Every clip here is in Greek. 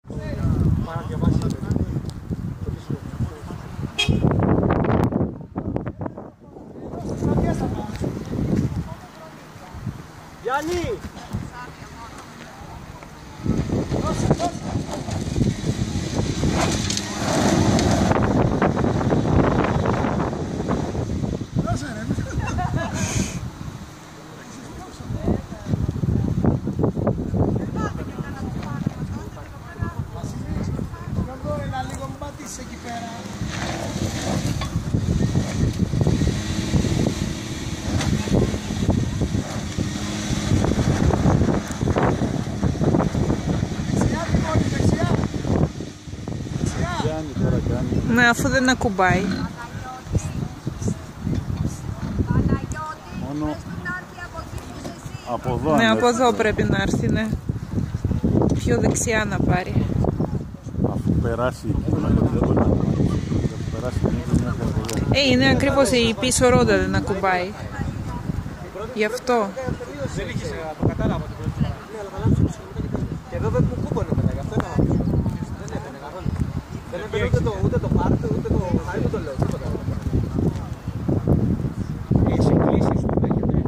Γιάννη! Εκεί πέρα. Ναι, αφού δεν ακουμπάει. Μόνο από εδώ. Ναι, από εδώ πρέπει να έρθει, ναι. Πιο δεξιά να πάρει. Αφού περάσει είναι ακριβώς η πίσω ρόντα δεν ακουμπάει. Γι' αυτό. Δεν είχες, το κατάλαβα την πρώτη φορά. Ναι, αλλά και εδώ δεν μου κούμπονε μετά, γι' αυτό έκανα. Δεν έπαιρνε καθόλου. Δεν έπαιρνε ούτε το πάρτε, ούτε το χάρι, ούτε το λέω, τίποτα. Έχεις εκκλήσεις που έχετε.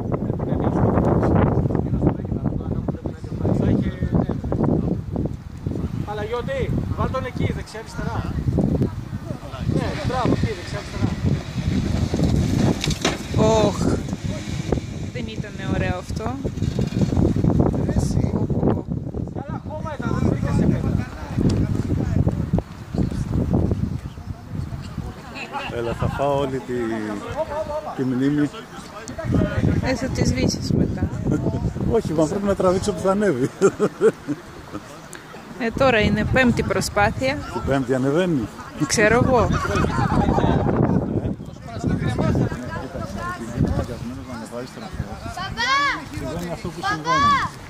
Παναγιώτη, βάλ' τον εκεί, δεξιά-αριστερά. Ναι, μπράβο, εκεί, δεξιά-αριστερά. Ωχ, δεν ήταν ωραίο αυτό. Καλά χώμα ήταν, δεν βρήκα σε πέρα. Έλα, θα φάω όλη τη μνήμη. Θα τη σβήσεις μετά. Όχι, μα πρέπει να τραβήξω που θα ανέβει. Τώρα είναι πέμπτη προσπάθεια. Την πέμπτη ανεβαίνει. Ξέρω εγώ. Παπά!